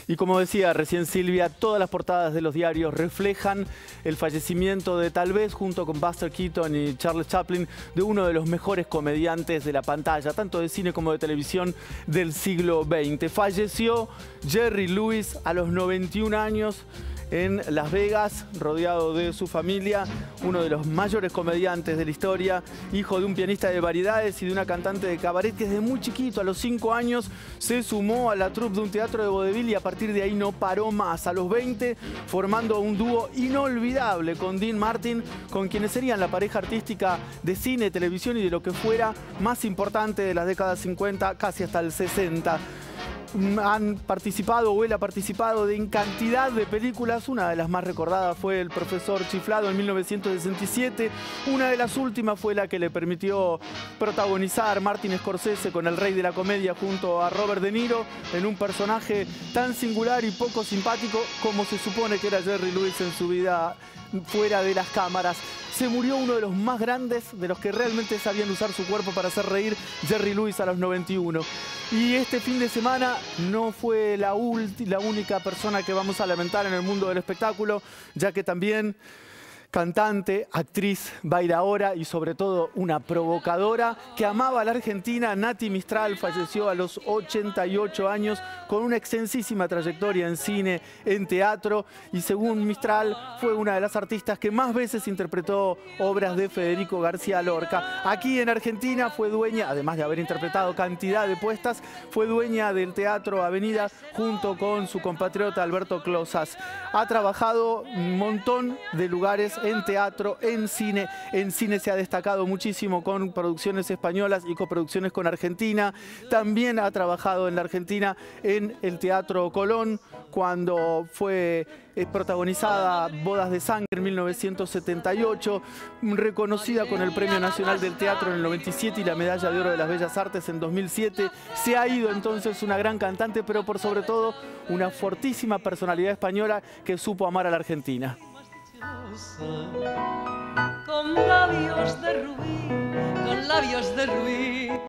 Y como decía recién Silvia, todas las portadas de los diarios reflejan el fallecimiento de, tal vez junto con Buster Keaton y Charles Chaplin, de uno de los mejores comediantes de la pantalla, tanto de cine como de televisión del siglo XX. Falleció Jerry Lewis a los 91 años en Las Vegas, rodeado de su familia, uno de los mayores comediantes de la historia, hijo de un pianista de variedades y de una cantante de cabaret que desde muy chiquito, a los 5 años, se sumó a la troupe de un teatro de vodevil y a partir de ahí no paró más. A los 20, formando un dúo inolvidable con Dean Martin, con quienes serían la pareja artística de cine, televisión y de lo que fuera más importante de las décadas 50, casi hasta el 60. Han participado o él ha participado en cantidad de películas. Una de las más recordadas fue El Profesor Chiflado en 1967. Una de las últimas fue la que le permitió protagonizar Martin Scorsese con El Rey de la Comedia junto a Robert De Niro, en un personaje tan singular y poco simpático como se supone que era Jerry Lewis en su vida fuera de las cámaras. Se murió uno de los más grandes, de los que realmente sabían usar su cuerpo para hacer reír, Jerry Lewis, a los 91. Y este fin de semana no fue la única persona que vamos a lamentar en el mundo del espectáculo, ya que también cantante, actriz, bailaora y sobre todo una provocadora que amaba a la Argentina, Nati Mistral, falleció a los 88 años con una extensísima trayectoria en cine, en teatro, y según Mistral fue una de las artistas que más veces interpretó obras de Federico García Lorca. Aquí en Argentina fue dueña, además de haber interpretado cantidad de puestas, fue dueña del Teatro Avenida junto con su compatriota Alberto Closas. Ha trabajado un montón de lugares en teatro, en cine. En cine se ha destacado muchísimo con producciones españolas y coproducciones con Argentina. También ha trabajado en la Argentina en el Teatro Colón, cuando fue protagonizada Bodas de Sangre en 1978, reconocida con el Premio Nacional del Teatro en el 97 y la Medalla de Oro de las Bellas Artes en 2007. Se ha ido entonces una gran cantante, pero por sobre todo una fortísima personalidad española que supo amar a la Argentina. Con labios de rubí, con labios de rubí.